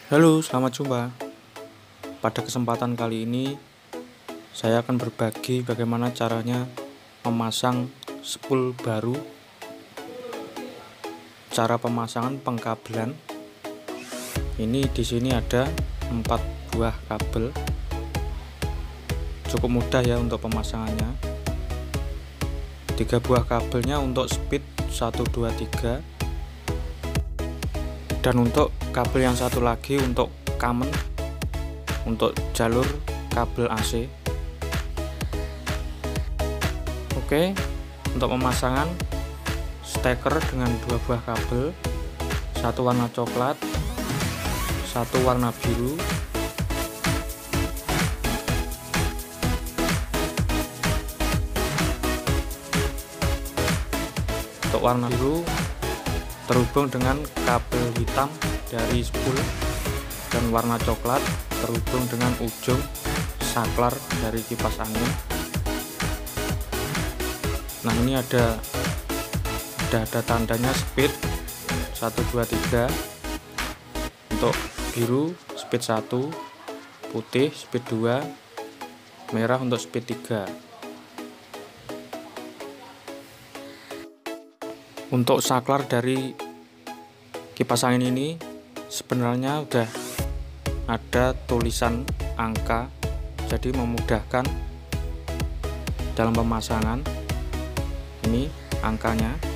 Halo, selamat jumpa. Pada kesempatan kali ini, saya akan berbagi bagaimana caranya memasang spool baru. Cara pemasangan pengkabelan. Ini di sini ada 4 buah kabel. Cukup mudah ya untuk pemasangannya. 3 buah kabelnya untuk speed 1, 2, 3. Dan untuk kabel yang satu lagi untuk common, untuk jalur kabel AC. Oke, untuk pemasangan steker dengan 2 buah kabel, satu warna coklat, satu warna biru. Untuk warna biru terhubung dengan kabel hitam dari spool, dan warna coklat terhubung dengan ujung saklar dari kipas angin. Nah, ini ada tandanya speed 1, 2, 3. Untuk biru speed 1, putih speed 2, merah untuk speed 3. Untuk saklar dari kipas angin ini sebenarnya udah ada tulisan angka, jadi memudahkan dalam pemasangan. Ini angkanya.